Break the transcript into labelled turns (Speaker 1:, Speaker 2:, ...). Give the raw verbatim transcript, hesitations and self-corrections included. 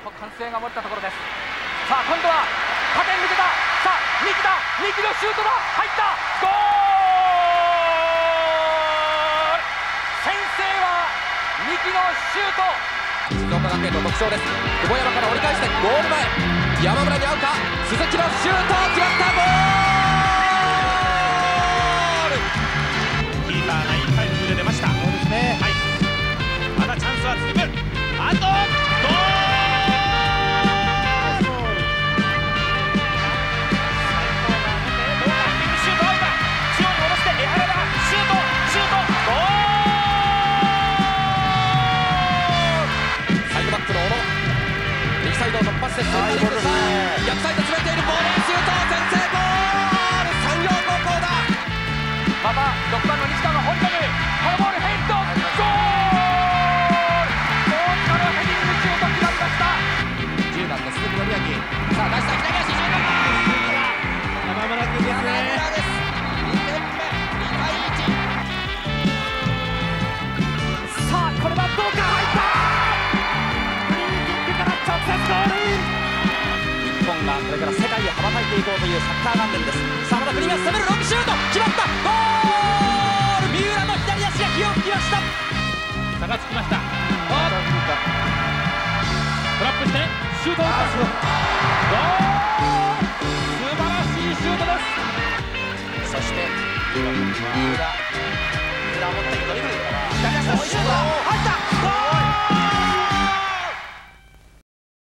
Speaker 1: と歓声が漏れたところです。さあ今度は縦に抜けた。さあ三木だ、三木のシュートだ、入った。ゴール。先制は三木のシュート。静岡学園の特徴です。久保山から折り返してゴール前、山村に合うか、鈴木のシュート決まった。ゴール。
Speaker 2: キーパーがいいタイミングで出ました。
Speaker 3: そうですね。
Speaker 2: はい。まだチャンスは続く。あとゴール。
Speaker 1: 突破して逆サイド詰めているボレーシュート、先制ゴール。山陽高校だ。またろくばんの西川が放り込む。このボールヘッドゴール。大塚のヘディングシュート決まりました。じゅうばんの鈴木紀明、さあ出した左足シュート。
Speaker 3: 山村君ですね。
Speaker 1: 山村です。にてんめ、にたいいち。さあこれはどうか。入った。直接ゴール。日本がこれから世界へ羽ばたいていこうというサッカー元年です。さあまた国が攻めるロングシュート決まった。ゴール。三浦の左足が火を吹きました。
Speaker 2: 差がつきました。トラップしてシュートを打った。ゴール。素晴らしいシュートです。
Speaker 1: そして三浦三浦持ってドリブル、左足のシュート入った。